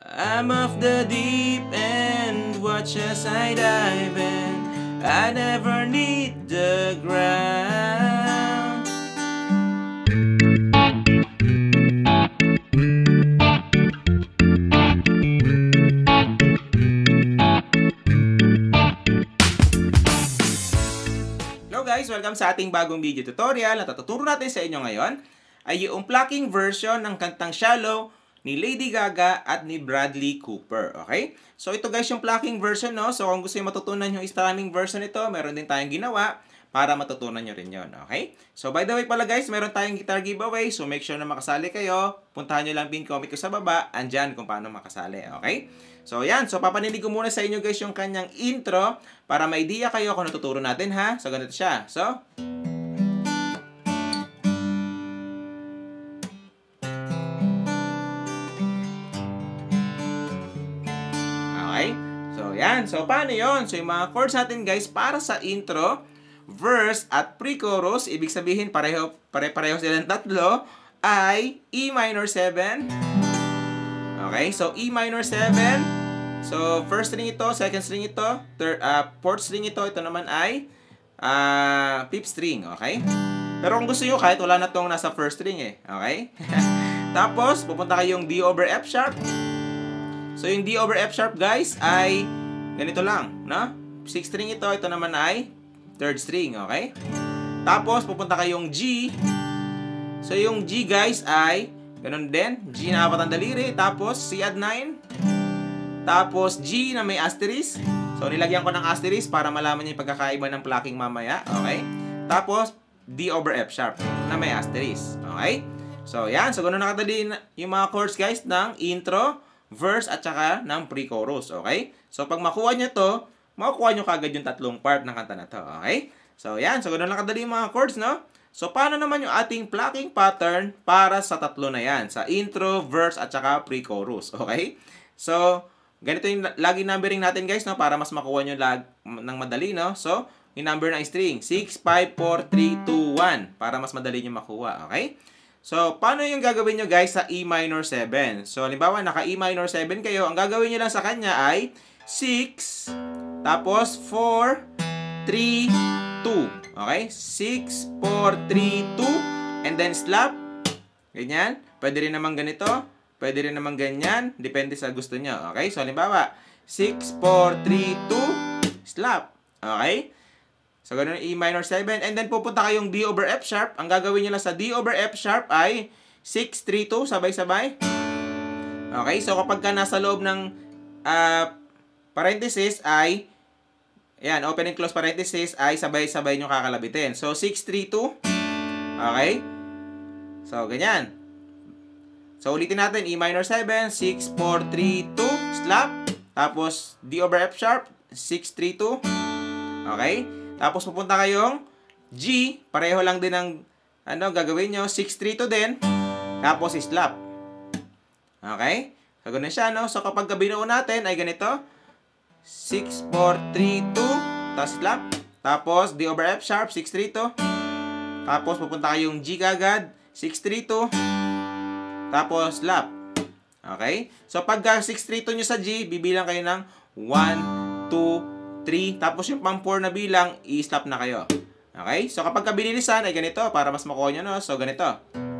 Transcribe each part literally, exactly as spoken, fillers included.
I'm off the deep end, watch as I dive in. I never need the ground. Hello guys! Welcome sa ating bagong video tutorial. At tuturo natin sa inyo ngayon ay yung plucking version ng kantang Shallow ni Lady Gaga at ni Bradley Cooper. Okay? So ito guys yung plucking version, no? So kung gusto nyo matutunan yung strumming version ito, meron din tayong ginawa para matutunan nyo rin yon. Okay? So by the way pala guys, meron tayong guitar giveaway. So make sure na makasali kayo. Puntahan nyo lang pin comment ko sa baba. Andyan kung paano makasali. Okay? So yan. So papaninig ko muna sa inyo guys yung kanyang intro para may idea kayo kung natuturo natin, ha? So ganito siya. So... Okay? So, yan. So, paano yon? So, yung mga chords natin, guys, para sa intro, verse, at pre-chorus, ibig sabihin, pareho, pare-pareho silang tatlo, ay E minor seven. Okay? So, E minor seven. So, first string ito, second string ito, third, uh, fourth string ito, ito naman ay uh, fifth string. Okay? Pero kung gusto nyo, kahit wala na tong nasa first string eh. Okay? Tapos, pupunta kayong D over F sharp. So, yung D over F sharp, guys, ay ganito lang, no? sixth string ito, ito naman ay third string, okay? Tapos, pupunta kayong G. So, yung G, guys, ay ganun din. G na apat ang daliri. Tapos, C add nine. Tapos, G na may asterisk. So, nilagyan ko ng asterisk para malaman niyo yung pagkakaiba ng plucking mamaya, okay? Tapos, D over F sharp na may asterisk, okay? So, yan. So, ganun nakadali yung mga chords, guys, ng intro, verse at saka ng pre-chorus, okay? So, pag makuha nyo to, makukuha nyo kagad yung tatlong part ng kanta na to, okay? So, yan. So, ganun lang kadali yung mga chords, no? So, paano naman yung ating plucking pattern para sa tatlo na yan? Sa intro, verse, at saka pre-chorus, okay? So, ganito yung lagi numbering natin, guys, no? Para mas makuha nyo lag ng madali, no? So, yung number ng string, six, five, four, three, two, one. Para mas madali nyo makuha, okay? So, paano yung gagawin nyo guys sa E minor seven? So, halimbawa, naka E minor seven kayo. Ang gagawin nyo lang sa kanya ay six, tapos four, three, two. Okay? six, four, three, two, and then slap. Ganyan. Pwede rin naman ganito. Pwede rin naman ganyan. Depende sa gusto nyo. Okay? So, halimbawa, six, four, three, two, slap. Okay? So, ganun E minor seven. And then, pupunta kayong D over F sharp. Ang gagawin nyo lang sa D over F sharp ay six, three, two. Sabay-sabay. Okay? So, kapag ka nasa loob ng uh, parenthesis ay, ayan, open and close parenthesis ay sabay-sabay nyo kakalabitin. So, six, three, two. Okay? So, ganyan. So, ulitin natin. E minor seven, six, four, three, two. Slap. Tapos, D over F sharp, six, three, two. Okay? Tapos pupunta kayong G, pareho lang din ang ano gagawin nyo, six, three, two din. Tapos slap. Okay? So ganun siya, no? So kapag binuo natin ay ganito, six, four, three, two, tapos slap. Tapos D over F sharp, six, three, two. Tapos pupunta kayong G kagad, six, three, two. Tapos slap. Okay? So pag six, three, two nyo sa G, bibilang kayo ng one, two, three, tapos yung pang four na bilang, i-slap na kayo. Okay? So, kapag kabilisan ay ganito, para mas makuha nyo, no? So, ganito.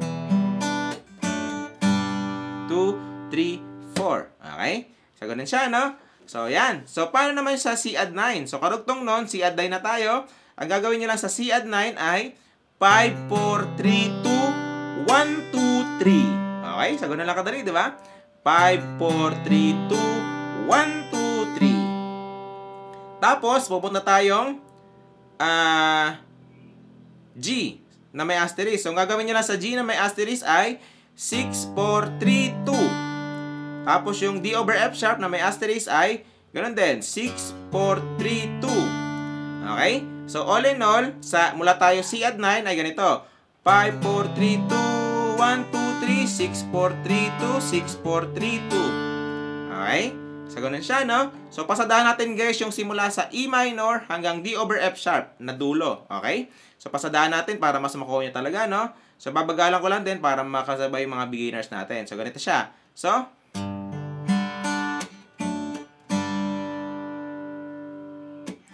two, three, four. Okay? So, ganun siya, no? So, yan. So, paano naman sa C add nine? So, karugtong nun, C add nine na tayo. Ang gagawin nyo lang sa C add nine ay five, four, three, two, one, two, three. Okay? So, ganun lang kadali, di ba? five, four, three, two, one, two, three. Tapos, pupunta tayong uh, G na may asterisk. So, ang gagawin nyo lang sa G na may asterisk ay six, four, three, two. Tapos, yung D over F sharp na may asterisk ay ganun din, six, four, three, two. Okay? So, all in all, sa, mula tayo C add nine ay ganito. five, four, three, two, one, two, three, six, four, three, two, six, four, three, two. Okay? So, ganun siya, no? So, pasadahan natin, guys, yung simula sa E minor hanggang D over F sharp na dulo. Okay? So, pasadahan natin para mas makuha nyo talaga, no? So, babagalan ko lang din para makasabay yung mga beginners natin. So, ganito siya. So,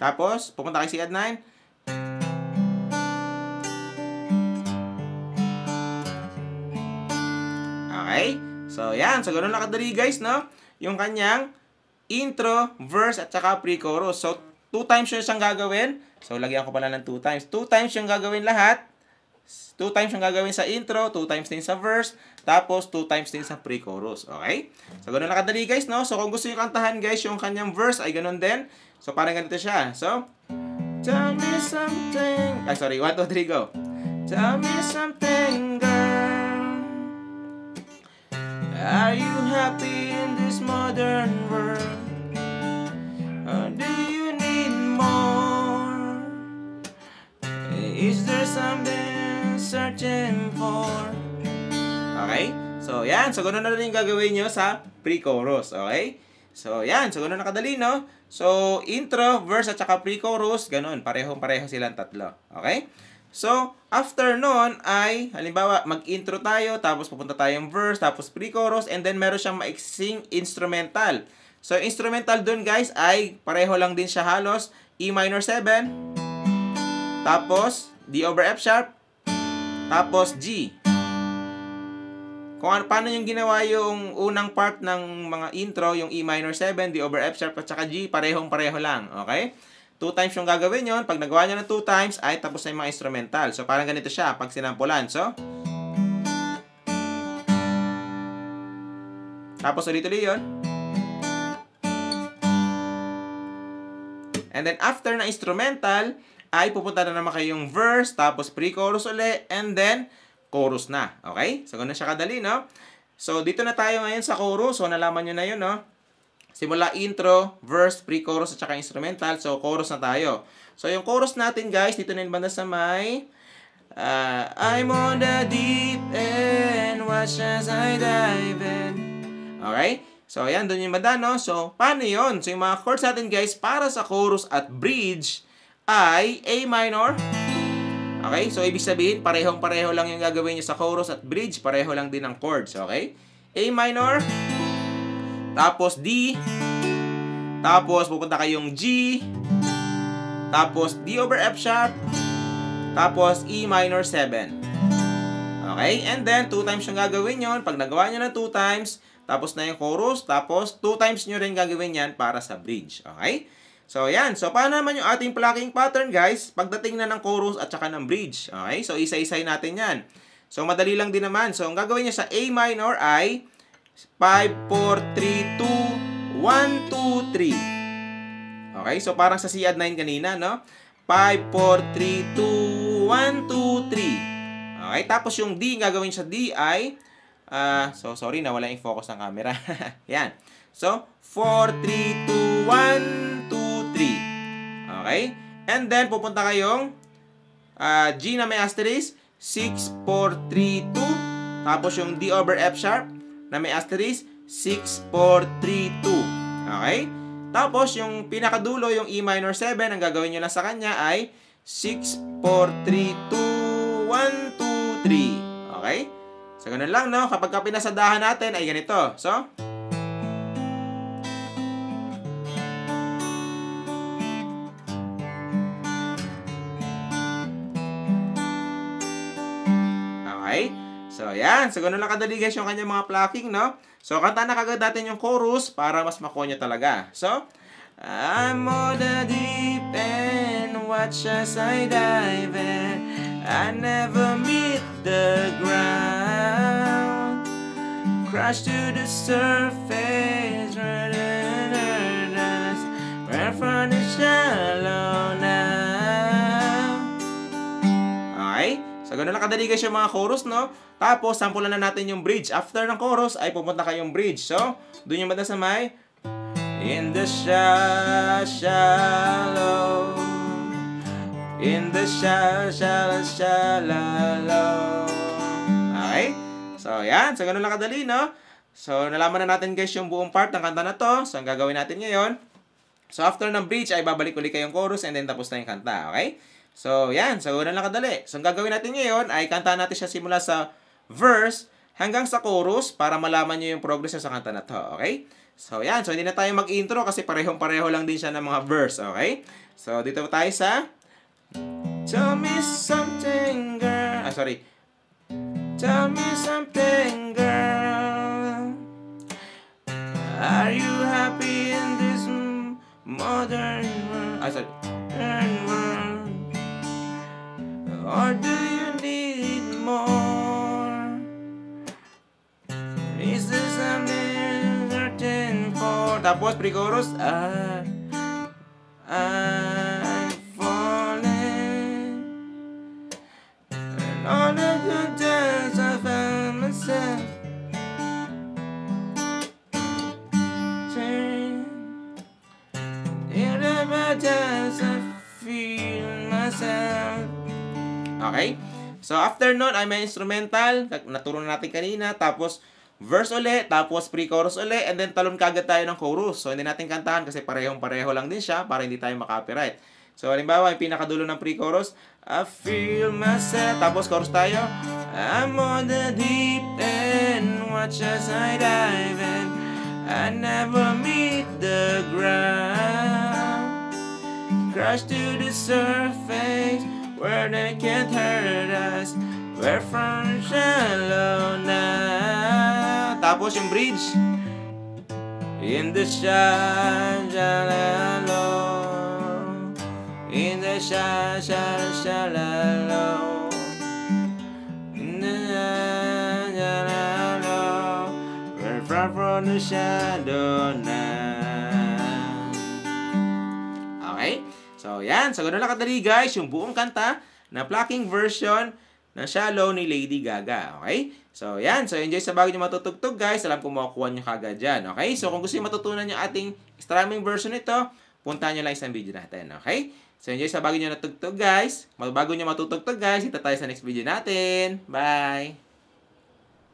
Tapos, pupunta kay C add nine. Okay? So, yan. So, ganun lang kadali guys, no? Yung kanyang intro, verse, at saka pre-chorus. So, two times yun siyang gagawin. So, lagyan ko pala ng two times. Two times yung gagawin lahat. Two times yung gagawin sa intro, two times din sa verse, tapos two times din sa pre-chorus. Okay? So, ganun lang kadali guys, no? So, kung gusto nyo kantahan guys, yung kanyang verse ay ganun din. So, parang ganito siya. So, tell me something. Ay, sorry. One, two, three, go. Tell me something, girl. Are you happy in this modern world? Or do you need more? Is there something searching for? Okay? So, yan. So, ganun na rin yung gagawin nyo sa pre-chorus. Okay? So, yan. So, ganun na kadali, no? So, intro, verse, at saka pre-chorus, ganun. Parehong-pareho silang tatlo. Okay? So, after nun ay, halimbawa, mag-intro tayo, tapos pupunta tayong verse, tapos pre-chorus, and then meron siyang maiksing instrumental. So, instrumental dun, guys, ay pareho lang din siya halos. E minor seven, tapos D over F sharp, tapos G. Kung ano, paano yung ginawa yung unang part ng mga intro, yung E minor seven, D over F sharp, at saka G, parehong-pareho lang. Okay? Two times yung gagawin yon. Pag nagawa nyo ng two times, ay tapos na yung mga instrumental. So, parang ganito siya pag sinampulan. So, tapos ulit-ulit yun. And then, after na instrumental, ay pupunta na naman kayong verse, tapos pre-chorus ulit, and then, chorus na. Okay? So, ganun siya kadali, no? So, dito na tayo ngayon sa chorus. So, nalaman nyo na yun, no? Simula intro, verse, pre-chorus, at saka instrumental. So, chorus na tayo. So, yung chorus natin, guys, dito na yung banda sa may uh, I'm on the deep end, watch as I dive in. Okay? So, ayan, doon yung banda, no? So, paano yun? So, yung mga chords natin, guys, para sa chorus at bridge ay A minor. Okay? So, ibig sabihin, parehong-pareho lang yung gagawin nyo sa chorus at bridge. Pareho lang din ang chords. Okay? A minor. Tapos D. Tapos, pupunta kayong G. Tapos, D over F sharp. Tapos, E minor seven. Okay? And then, two times yung gagawin yon. Pag nagawa nyo na two times, tapos na yung chorus. Tapos, two times nyo rin gagawin yan para sa bridge. Okay? So, yan. So, paano naman yung ating plucking pattern, guys? Pagdating na ng chorus at saka ng bridge. Okay? So, isa-isay natin yan. So, madali lang din naman. So, ang gagawin nyo sa A minor ay five, four, three, two, one, two, three. Okay? So, parang sa C add nine kanina, no? five, four, three, two, one, two, three. Okay? Tapos, yung D, gagawin sa D ay uh, so, sorry, nawala yung focus ng camera. Yan. So, four, three, two, one, two, three. Okay? And then, pupunta kayong uh, G na may asterisk, six, four, three, two. Tapos, yung D over F sharp na may asterisk, six, four, three, two. Okay? Tapos, yung pinakadulo, yung E minor seven, ang gagawin nyo lang sa kanya ay six, four, three, two, one, two, three. Okay? So, ganun lang, no? Kapag ka pinasadahan natin, ay ganito. So, okay? So, yan. So, ganun lang kadali guys yung kanyang mga plucking, no? So, kanta na kagad natin yung chorus para mas makuha nyo talaga. So, I'm on the deep end, watch as I dive in. I never meet the ground. Crash to the surface, right from the shallow now. Okay? So, ganun lang kadali guys yung mga chorus, no? Tapos, sampulan na natin yung bridge. After ng chorus, ay pupunta kayong bridge. So, doon yung banda sa may in the shallow, in the shallow, shallow, shallow. Okay? So, yan. So, ganun lang kadali, no? So, nalaman na natin guys yung buong part ng kanta na to. So, ang gagawin natin ngayon, so, after ng bridge, ay babalik ulit kayong chorus and then tapos na yung kanta. Okay? So, yan. So, ganun lang kadali. So, ang gagawin natin ngayon ay kanta natin siya simula sa verse hanggang sa chorus para malaman nyo yung progress sa kanta na to. Okay? So, yan. So, hindi na tayo mag-intro kasi parehong-pareho lang din siya ng mga verse. Okay? So, dito tayo sa Tell me something, girl. Ah, sorry. Tell me something, girl. Are you happy in this modern world? Ah, sorry. Modern world. Or do you need more? Is there something certain for? Tapos, pre-chorus. Ah, I'm falling. And all of the times I found myself saying, in the bad times I feel myself. Okay? So, after nun, ay may instrumental. Naturo na natin kanina. Tapos, verse uli. Tapos, pre-chorus uli. And then, talon kagad tayo ng chorus. So, hindi natin kantahan kasi parehong-pareho lang din siya para hindi tayo makapiright. So, halimbawa, yung pinakadulo ng pre-chorus, I feel myself. Tapos, chorus tayo. I'm on the deep end. Watch as I dive in. I never meet the ground. Crash to the surface where they can't hurt us. We're from shallow now. Tapos yung bridge. In the shallow. In the shallow, shallow, shallow. In the shallow. We're from from the shadow now. Okay? So, yan. So, ganun lang kadali, guys. Yung buong kanta na plucking version ng Shallow ni Lady Gaga. Okay? So, yan. So, enjoy sa bago nyo matutugtog, guys. Alam ko makukuha nyo kagad dyan. Okay? So, kung gusto nyo matutunan yung ating strumming version nito, puntahan nyo lang isang video natin. Okay? So, enjoy sa bago nyo natugtog, guys. Bago nyo matutugtog, guys, kita tayo sa next video natin. Bye!